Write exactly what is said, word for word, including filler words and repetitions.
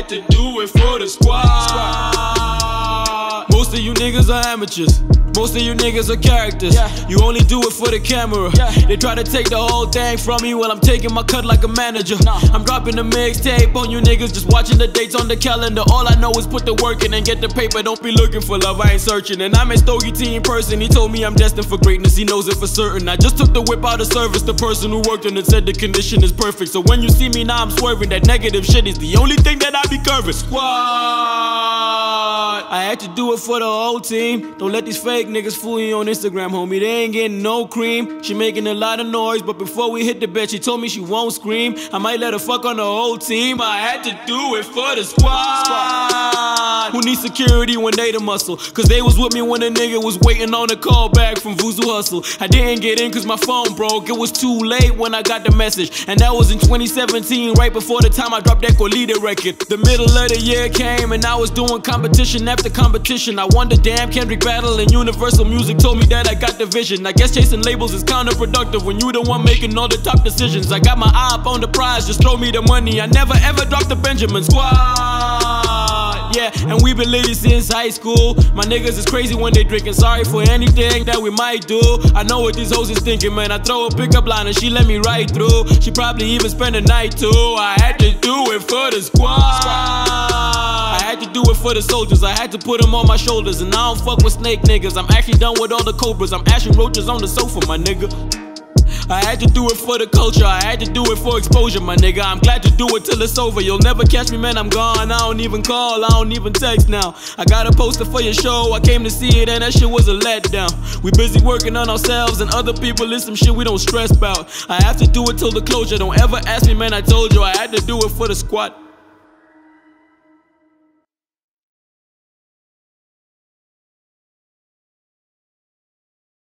had to do it for the squad. Most of you niggas are amateurs. Most of you niggas are characters. Yeah. You only do it for the camera. Yeah. They try to take the whole thing from me while I'm taking my cut like a manager. Nah. I'm dropping a mixtape on you niggas, just watching the dates on the calendar. All I know is put the work in and get the paper. Don't be looking for love, I ain't searching. And I'm a Stogie T in person. He told me I'm destined for greatness, he knows it for certain. I just took the whip out of service. The person who worked on it said the condition is perfect. So when you see me now I'm swerving, that negative shit is the only thing that I be curving. Squad, I had to do it for the whole team. Don't let these fake niggas fool you on Instagram, homie. They ain't getting no cream. She making a lot of noise, but before we hit the bed, she told me she won't scream. I might let her fuck on the whole team. I had to do it for the squad. Who needs security when they the muscle? Cause they was with me when a nigga was waiting on a call back from Vuzu Hustle. I didn't get in cause my phone broke. It was too late when I got the message. And that was in twenty seventeen, right before the time I dropped that Colita record. The middle of the year came and I was doing competition after competition. I won the damn Kendrick battle and Universal Music told me that I got the vision. I guess chasing labels is counterproductive when you the one making all the top decisions. I got my eye up on the prize, just throw me the money. I never ever dropped the Benjamin. Squad, yeah, and we been litty since high school. My niggas is crazy when they drinking. Sorry for anything that we might do. I know what these hoes is thinking, man. I throw a pickup line and she let me right through. She probably even spend the night too. I had to do it for the squad. I had to do it for the soldiers. I had to put them on my shoulders. And I don't fuck with snake niggas. I'm actually done with all the cobras. I'm ashing roaches on the sofa, my nigga. I had to do it for the culture. I had to do it for exposure, my nigga. I'm glad to do it till it's over. You'll never catch me, man, I'm gone. I don't even call, I don't even text now. I got a poster for your show, I came to see it and that shit was a letdown. We busy working on ourselves and other people is some shit we don't stress about. I have to do it till the closure. Don't ever ask me, man, I told you I had to do it for the squad.